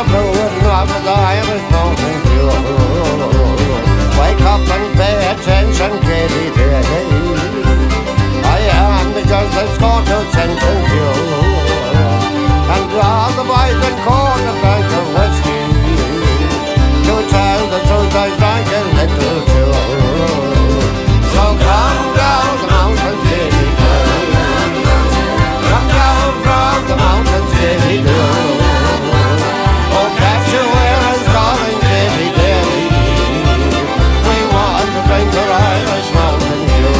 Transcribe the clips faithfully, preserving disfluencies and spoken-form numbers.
brewing of the Irish Mountain Dew. Wake up and pay attention, Katie Day. I am the judge that's going to sentence you, and all the boys in court have drank of whiskey. To tell the truth, I drank a little too. So come down the mountains, Katie Day. Come down from the mountains, Katie Day. Oh, catch you where it's calling, Katie Day. We want to drink the Irish Mountain Dew.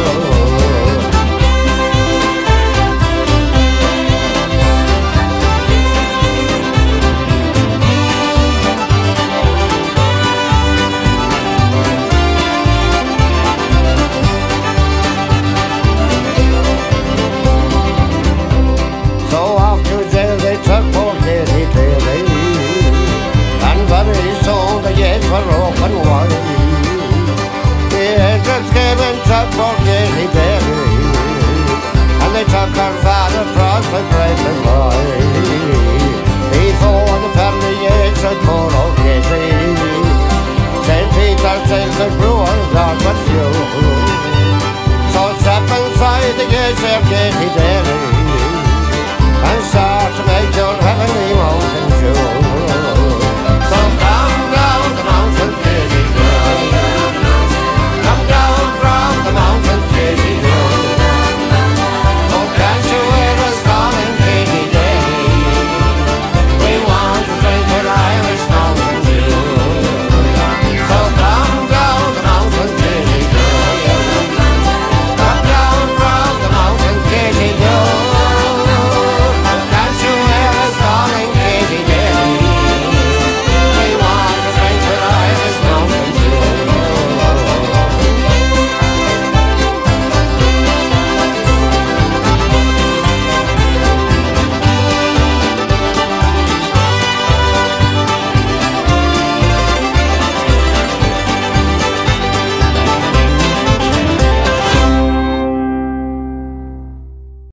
For open wide, the agents came and took for Katie Berry, and they took her father across the great line. Before the family age had poor old Katie, Saint Peter sends the brewers out with few. So step inside the gates there, Katie Berry.